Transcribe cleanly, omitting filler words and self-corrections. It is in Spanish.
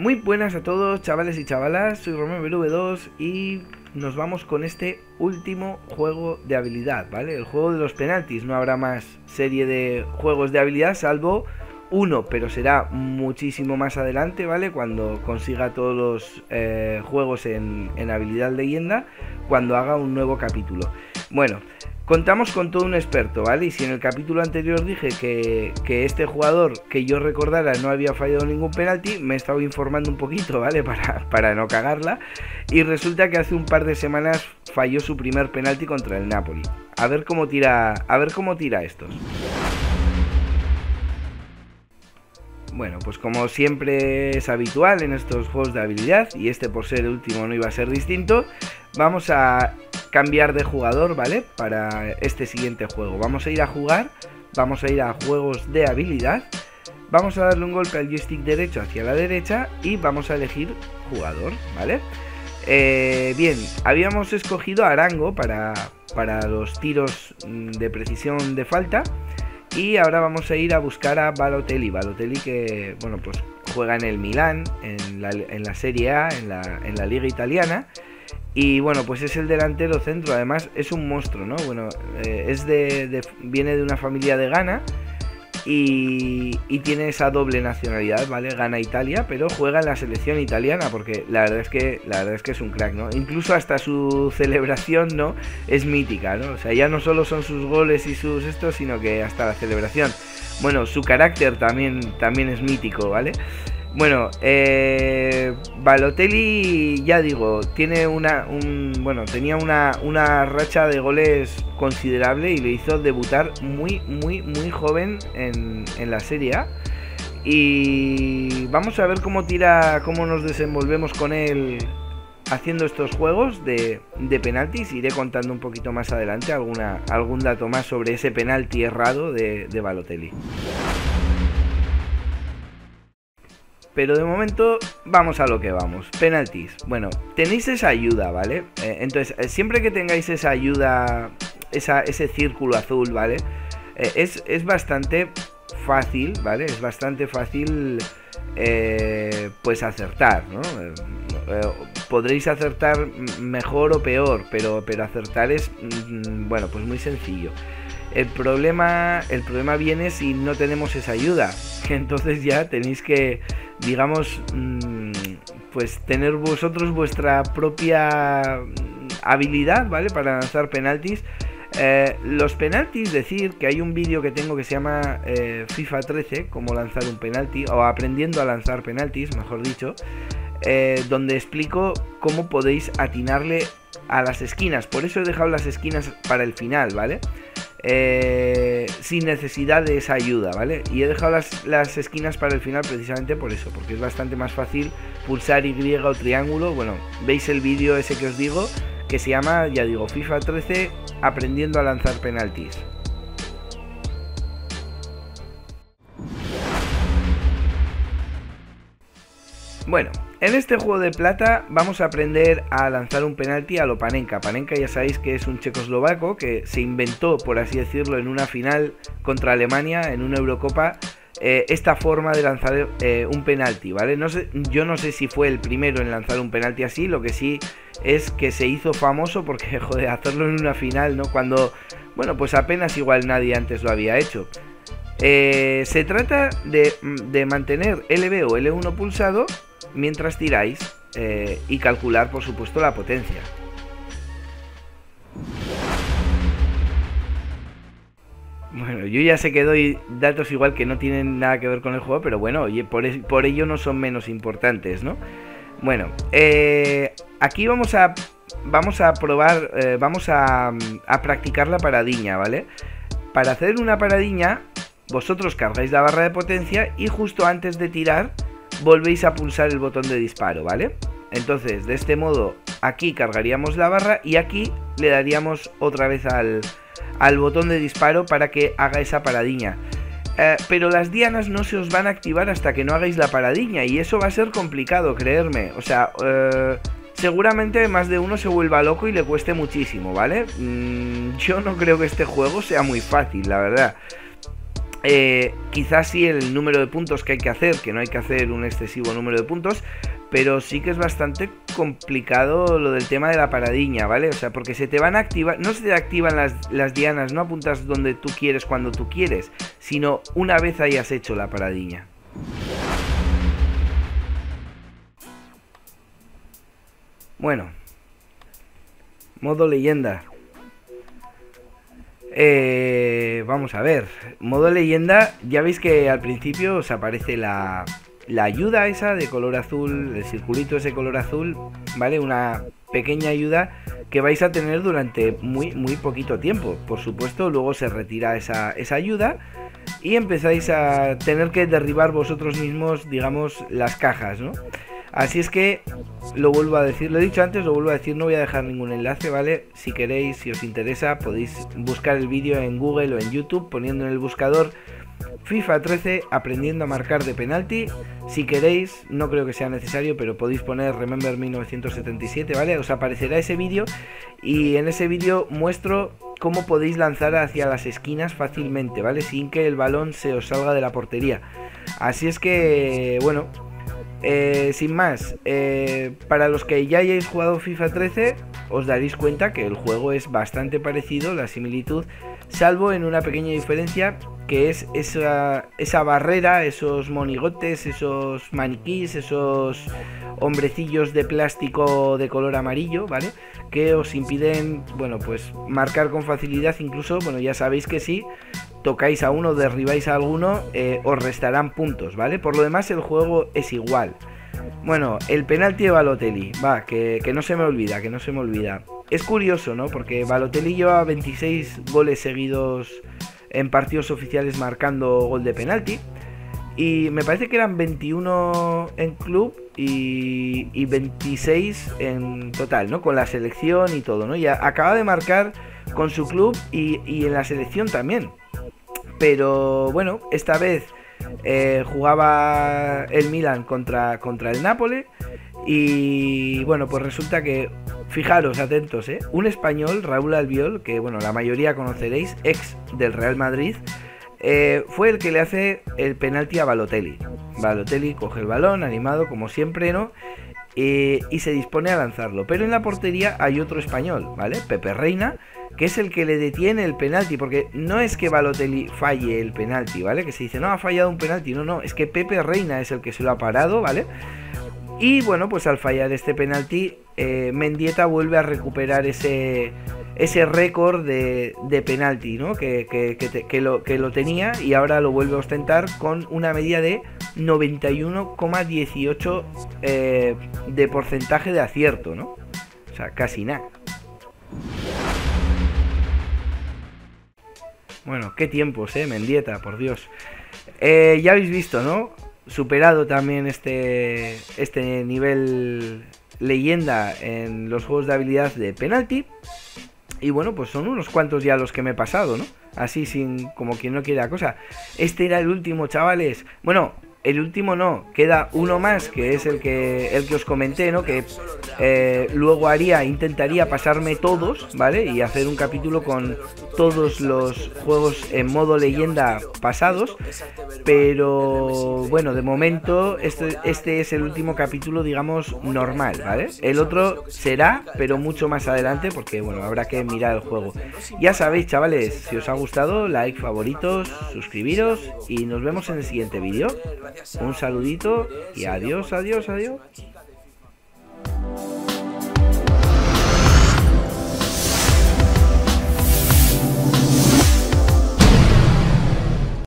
Muy buenas a todos, chavales y chavalas, soy RomeoVV2 y nos vamos con este último juego de habilidad, ¿vale? El juego de los penaltis. No habrá más serie de juegos de habilidad salvo uno, pero será muchísimo más adelante, ¿vale? Cuando consiga todos los juegos en habilidad leyenda, cuando haga un nuevo capítulo. Bueno, contamos con todo un experto, ¿vale? Y si en el capítulo anterior dije que este jugador, que yo recordara, no había fallado ningún penalti, me he estado informando un poquito, ¿vale? Para no cagarla. Y resulta que hace un par de semanas falló su primer penalti contra el Napoli. A ver cómo tira estos. Bueno, pues como siempre es habitual en estos juegos de habilidad, y este por ser el último no iba a ser distinto, vamos a cambiar de jugador, ¿vale? Para este siguiente juego. Vamos a ir a jugar, vamos a ir a juegos de habilidad, vamos a darle un golpe al joystick derecho hacia la derecha y vamos a elegir jugador, ¿vale? Bien, habíamos escogido a Arango para los tiros de precisión de falta. Y ahora vamos a ir a buscar a Balotelli. Balotelli que, bueno, pues juega en el Milán, en la Serie A, en la Liga Italiana. Y bueno, pues es el delantero centro, además es un monstruo, ¿no? Bueno, viene de una familia de Ghana y tiene esa doble nacionalidad, ¿vale? Ghana-Italia, pero juega en la selección italiana porque la verdad es que es un crack, ¿no? Incluso hasta su celebración, ¿no? Es mítica, ¿no? O sea, ya no solo son sus goles y sus estos, sino que hasta la celebración. Bueno, su carácter también es mítico, ¿vale? Bueno, Balotelli, ya digo, tiene tenía una racha de goles considerable y le hizo debutar muy joven en la Serie A. Y vamos a ver cómo nos desenvolvemos con él haciendo estos juegos de penaltis. Iré contando un poquito más adelante algún dato más sobre ese penalti errado de Balotelli. Pero de momento vamos a lo que vamos. Penaltis. Bueno, tenéis esa ayuda, ¿vale? Entonces, siempre que tengáis esa ayuda, ese círculo azul, ¿vale? Es bastante fácil, ¿vale? Es bastante fácil, pues acertar, ¿no? Podréis acertar mejor o peor, pero acertar es, bueno, pues muy sencillo. El problema viene si no tenemos esa ayuda, que entonces ya tenéis que, digamos, pues tener vosotros vuestra propia habilidad, ¿vale? Para lanzar penaltis. Los penaltis, decir que hay un vídeo que tengo que se llama FIFA 13, cómo lanzar un penalti, o aprendiendo a lanzar penaltis, mejor dicho, donde explico cómo podéis atinarle a las esquinas. Por eso he dejado las esquinas para el final, ¿vale? Sin necesidad de esa ayuda, ¿vale? Y he dejado las esquinas para el final precisamente por eso, porque es bastante más fácil pulsar Y o triángulo. Bueno, veis el vídeo ese que os digo, que se llama, ya digo, FIFA 13, aprendiendo a lanzar penaltis. Bueno, en este juego de plata vamos a aprender a lanzar un penalti a lo Panenka. Panenka ya sabéis que es un checoslovaco que se inventó, por así decirlo, en una final contra Alemania, en una Eurocopa, esta forma de lanzar un penalti, ¿vale? Yo no sé si fue el primero en lanzar un penalti así, lo que sí es que se hizo famoso porque, joder, hacerlo en una final, ¿no? Cuando, bueno, pues apenas igual nadie antes lo había hecho. Se trata de mantener LB o L1 pulsado mientras tiráis y calcular, por supuesto, la potencia. Bueno, yo ya sé que doy datos igual que no tienen nada que ver con el juego, pero bueno, oye, por ello no son menos importantes, ¿no? Bueno, aquí vamos a probar, vamos a practicar la paradiña, ¿vale? Para hacer una paradiña, vosotros cargáis la barra de potencia y justo antes de tirar volvéis a pulsar el botón de disparo, ¿vale? Entonces, de este modo, aquí cargaríamos la barra y aquí le daríamos otra vez al botón de disparo para que haga esa paradiña. Pero las dianas no se os van a activar hasta que no hagáis la paradiña y eso va a ser complicado, creerme. O sea, seguramente más de uno se vuelva loco y le cueste muchísimo, ¿vale? Yo no creo que este juego sea muy fácil, la verdad. Quizás sí el número de puntos que hay que hacer, que no hay que hacer un excesivo número de puntos, pero sí que es bastante complicado lo del tema de la paradiña, ¿vale? O sea, porque se te van a activar, no se te activan las dianas, no apuntas donde tú quieres cuando tú quieres, sino una vez hayas hecho la paradiña. Bueno, modo leyenda. Vamos a ver, modo leyenda, ya veis que al principio os aparece la ayuda esa de color azul, el circulito ese color azul, ¿vale? Una pequeña ayuda que vais a tener durante muy poquito tiempo. Por supuesto, luego se retira esa ayuda y empezáis a tener que derribar vosotros mismos, digamos, las cajas, ¿no? Así es que lo vuelvo a decir, lo he dicho antes, lo vuelvo a decir, no voy a dejar ningún enlace, ¿vale? Si queréis, si os interesa, podéis buscar el vídeo en Google o en YouTube poniendo en el buscador FIFA 13 aprendiendo a marcar de penalti. Si queréis, no creo que sea necesario, pero podéis poner Remember 1977, ¿vale? Os aparecerá ese vídeo y en ese vídeo muestro cómo podéis lanzar hacia las esquinas fácilmente, ¿vale? Sin que el balón se os salga de la portería. Así es que, bueno, sin más, para los que ya hayáis jugado FIFA 13, os daréis cuenta que el juego es bastante parecido, la similitud, salvo en una pequeña diferencia, que es esa barrera, esos monigotes, esos maniquís, esos hombrecillos de plástico de color amarillo, ¿vale? Que os impiden, bueno, pues marcar con facilidad, incluso, bueno, ya sabéis que si tocáis a uno, derribáis a alguno, os restarán puntos, ¿vale? Por lo demás el juego es igual. Bueno, el penalti de Balotelli, va, que no se me olvida, que no se me olvida. Es curioso, ¿no? Porque Balotelli lleva 26 goles seguidos en partidos oficiales marcando gol de penalti. Y me parece que eran 21 en club y 26 en total, ¿no? Con la selección y todo, ¿no? Ya acaba de marcar con su club y en la selección también. Pero bueno, esta vez jugaba el Milan contra el Nápoles. Y bueno, pues resulta que, fijaros, atentos, un español, Raúl Albiol, que bueno, la mayoría conoceréis, ex del Real Madrid, fue el que le hace el penalti a Balotelli. Balotelli coge el balón, animado como siempre, ¿no? Y se dispone a lanzarlo. Pero en la portería hay otro español, ¿vale? Pepe Reina, que es el que le detiene el penalti, porque no es que Balotelli falle el penalti, ¿vale? Que se dice, no, ha fallado un penalti, no, es que Pepe Reina es el que se lo ha parado, ¿vale? Y bueno, pues al fallar este penalti, Mendieta vuelve a recuperar ese récord de penalti, ¿no? Que lo tenía y ahora lo vuelve a ostentar con una media de 91,18 de porcentaje de acierto, ¿no? O sea, casi nada. Bueno, qué tiempos, Mendieta, por Dios. Ya habéis visto, ¿no? Superado también este nivel leyenda en los juegos de habilidad de penalti. Y bueno, pues son unos cuantos ya los que me he pasado, ¿no? Así sin como quien no quiere la cosa. Este era el último, chavales. Bueno, el último no, queda uno más, que es el que os comenté, ¿no? Que luego intentaría pasarme todos, ¿vale? Y hacer un capítulo con todos los juegos en modo leyenda pasados. Pero bueno, de momento este es el último capítulo, digamos, normal, ¿vale? El otro será, pero mucho más adelante, porque bueno, habrá que mirar el juego. Ya sabéis, chavales, si os ha gustado, like, favoritos, suscribiros y nos vemos en el siguiente vídeo. Un saludito y adiós, adiós, adiós.